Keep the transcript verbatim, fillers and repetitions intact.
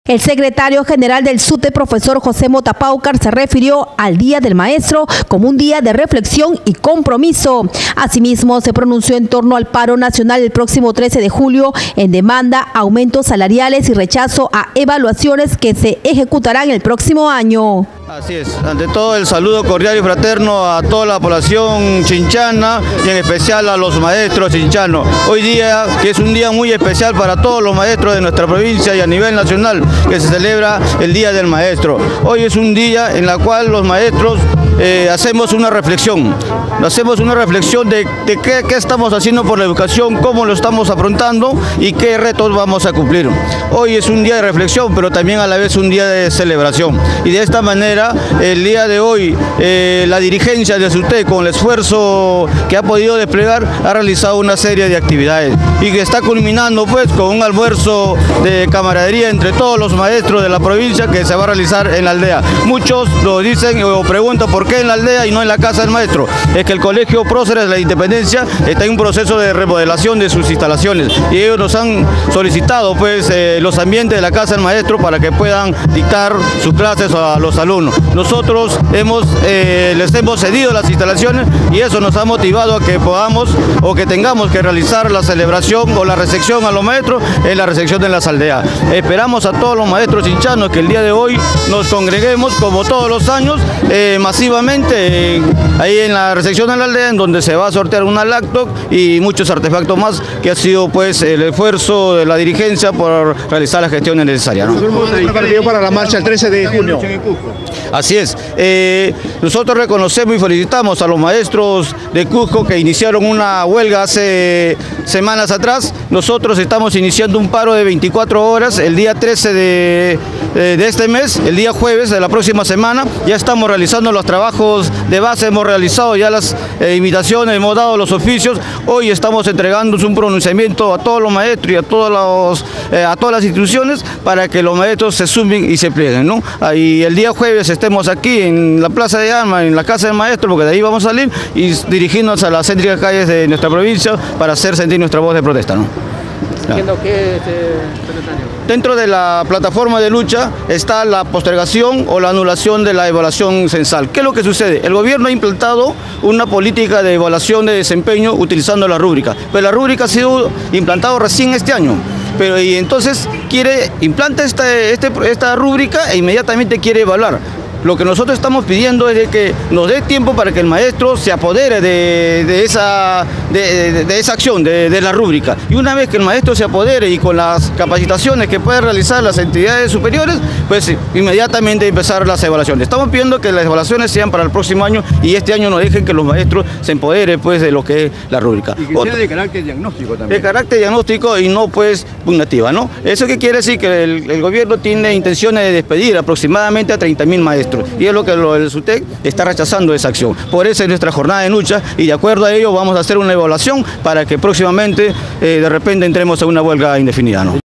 El secretario general del SUTE, profesor José Mota Paucar, se refirió al Día del Maestro como un día de reflexión y compromiso. Asimismo, se pronunció en torno al paro nacional el próximo trece de julio en demanda a aumentos salariales y rechazo a evaluaciones que se ejecutarán el próximo año. Así es, ante todo el saludo cordial y fraterno a toda la población chinchana y en especial a los maestros chinchanos. Hoy día, que es un día muy especial para todos los maestros de nuestra provincia y a nivel nacional, que se celebra el Día del Maestro. Hoy es un día en el cual los maestros eh, hacemos una reflexión, hacemos una reflexión de, de qué, qué estamos haciendo por la educación, cómo lo estamos afrontando y qué retos vamos a cumplir. Hoy es un día de reflexión, pero también a la vez un día de celebración. Y de esta manera, el día de hoy, eh, la dirigencia de SUTE, con el esfuerzo que ha podido desplegar, ha realizado una serie de actividades y que está culminando pues con un almuerzo de camaradería entre todos los maestros de la provincia que se va a realizar en la aldea. Muchos lo dicen o preguntan por qué en la aldea y no en la casa del maestro. Es que el Colegio Próceres de la Independencia está en un proceso de remodelación de sus instalaciones y ellos nos han solicitado pues eh, los ambientes de la casa del maestro para que puedan dictar sus clases a los alumnos. Nosotros hemos, eh, les hemos cedido las instalaciones y eso nos ha motivado a que podamos o que tengamos que realizar la celebración o la recepción a los maestros en la recepción de las aldeas. Esperamos a todos los maestros chinchanos que el día de hoy nos congreguemos como todos los años eh, masivamente eh, ahí en la recepción de la aldea, en donde se va a sortear una laptop y muchos artefactos más, que ha sido pues el esfuerzo de la dirigencia por realizar las gestiones necesarias, ¿no? Para la marcha el trece de junio. Así es, eh, nosotros reconocemos y felicitamos a los maestros de Cusco que iniciaron una huelga hace semanas atrás. Nosotros estamos iniciando un paro de veinticuatro horas el día trece de, de, de este mes, el día jueves de la próxima semana. Ya estamos realizando los trabajos de base, hemos realizado ya las eh, invitaciones, hemos dado los oficios. Hoy estamos entregando un pronunciamiento a todos los maestros y a, todos los, eh, a todas las instituciones para que los maestros se sumen y se plieguen, ¿no? Y el día jueves estemos aquí en la Plaza de Armas, en la Casa del Maestro, porque de ahí vamos a salir y dirigirnos a las céntricas calles de nuestra provincia para hacer sentir nuestra voz de protesta, ¿no? Entiendo que, este, secretario. Dentro de la plataforma de lucha está la postergación o la anulación de la evaluación censal. ¿Qué es lo que sucede? El gobierno ha implantado una política de evaluación de desempeño utilizando la rúbrica, pero la rúbrica ha sido implantada recién este año. Pero y entonces quiere, implanta esta, este, esta rúbrica e inmediatamente quiere evaluar. Lo que nosotros estamos pidiendo es de que nos dé tiempo para que el maestro se apodere de, de, esa, de, de, de esa acción, de, de la rúbrica. Y una vez que el maestro se apodere y con las capacitaciones que pueden realizar las entidades superiores, pues inmediatamente empezar las evaluaciones. Estamos pidiendo que las evaluaciones sean para el próximo año y este año no dejen que los maestros se empoderen pues, de lo que es la rúbrica. Y que sea de carácter diagnóstico también. De carácter diagnóstico y no pues pugnativa, ¿no? Eso que quiere decir que el, el gobierno tiene intenciones de despedir aproximadamente a treinta mil maestros. Y es lo que el SUTE está rechazando esa acción. Por eso es nuestra jornada de lucha y de acuerdo a ello vamos a hacer una evaluación para que próximamente eh, de repente entremos a una huelga indefinida, ¿no?